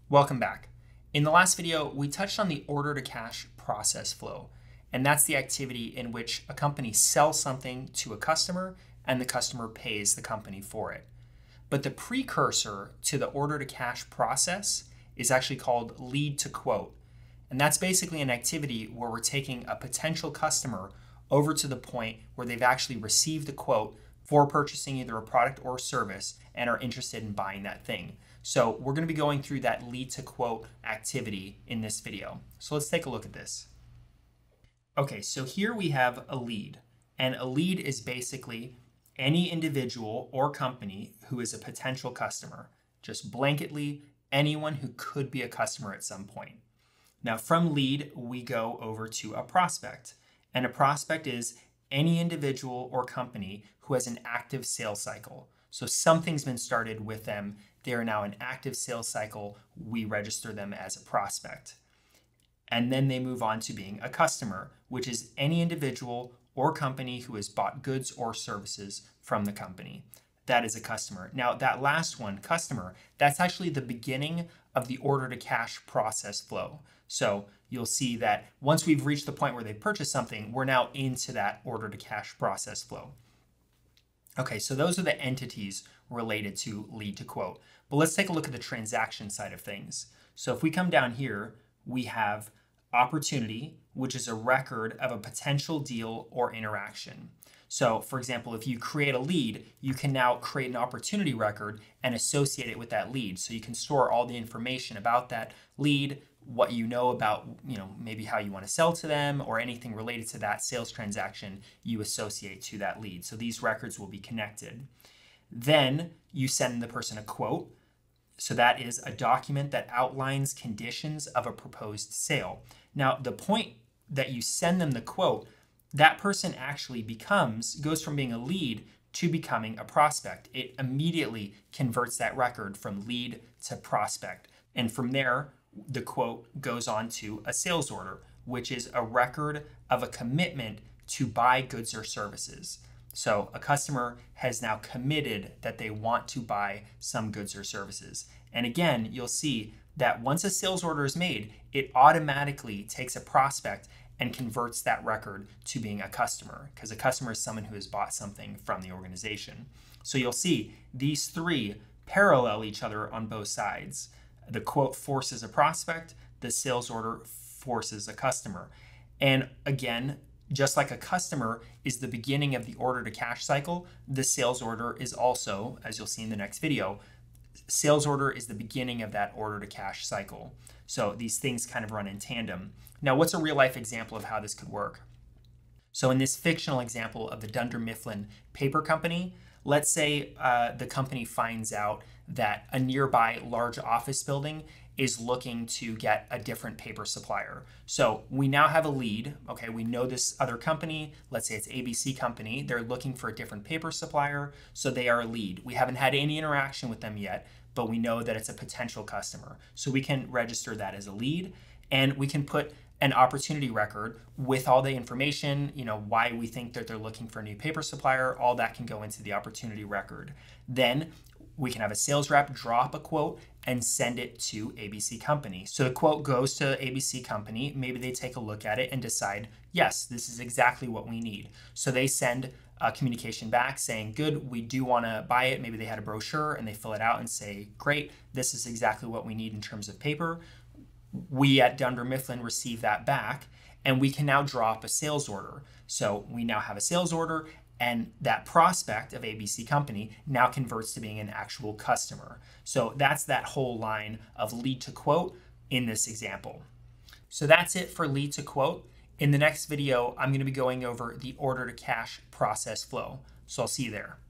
Welcome back. In the last video, we touched on the order to cash process flow, and that's the activity in which a company sells something to a customer and the customer pays the company for it. But the precursor to the order to cash process is actually called lead to quote. And that's basically an activity where we're taking a potential customer over to the point where they've actually received a quote for purchasing either a product or service and are interested in buying that thing. So we're going to be going through that lead to quote activity in this video. So let's take a look at this. Okay, so here we have a lead, and a lead is basically any individual or company who is a potential customer, just blanketly anyone who could be a customer at some point. Now from lead, we go over to a prospect, and a prospect is any individual or company who has an active sales cycle. So something's been started with them. They are now an active sales cycle. We register them as a prospect. And then they move on to being a customer, which is any individual or company who has bought goods or services from the company. That is a customer. Now that last one, customer, that's actually the beginning of the order to cash process flow. So you'll see that once we've reached the point where they purchase something, we're now into that order to cash process flow. Okay, so those are the entities related to lead to quote. But let's take a look at the transaction side of things. So if we come down here, we have opportunity, which is a record of a potential deal or interaction. So for example, if you create a lead, you can now create an opportunity record and associate it with that lead. So you can store all the information about that lead, what you know about, maybe how you want to sell to them or anything related to that sales transaction you associate to that lead. So these records will be connected. Then you send the person a quote. So that is a document that outlines conditions of a proposed sale. Now, the point that you send them the quote, that person actually goes from being a lead to becoming a prospect. It immediately converts that record from lead to prospect. And from there, the quote goes on to a sales order, which is a record of a commitment to buy goods or services. So a customer has now committed that they want to buy some goods or services. And again, you'll see that once a sales order is made, it automatically takes a prospect and converts that record to being a customer, because a customer is someone who has bought something from the organization. So you'll see these three parallel each other on both sides. The quote forces a prospect, the sales order forces a customer. And again, just like a customer is the beginning of the order to cash cycle, the sales order is also, as you'll see in the next video, sales order is the beginning of that order to cash cycle. So these things kind of run in tandem. Now, what's a real life example of how this could work? So in this fictional example of the Dunder Mifflin Paper Company, let's say the company finds out that a nearby large office building is looking to get a different paper supplier. So we now have a lead. Okay, we know this other company, let's say it's ABC Company, they're looking for a different paper supplier, so they are a lead. We haven't had any interaction with them yet, but we know that it's a potential customer. So we can register that as a lead, and we can put an opportunity record with all the information, why we think that they're looking for a new paper supplier, all that can go into the opportunity record. Then we can have a sales rep drop a quote and send it to ABC Company. So the quote goes to ABC Company. Maybe they take a look at it and decide, yes, this is exactly what we need. So they send a communication back saying, good, we do want to buy it. Maybe they had a brochure and they fill it out and say, great, this is exactly what we need in terms of paper. We at Dunder Mifflin receive that back, and we can now drop a sales order. So we now have a sales order, and that prospect of ABC Company now converts to being an actual customer. So that's that whole line of lead to quote in this example. So that's it for lead to quote. In the next video, I'm going to be going over the order to cash process flow. So I'll see you there.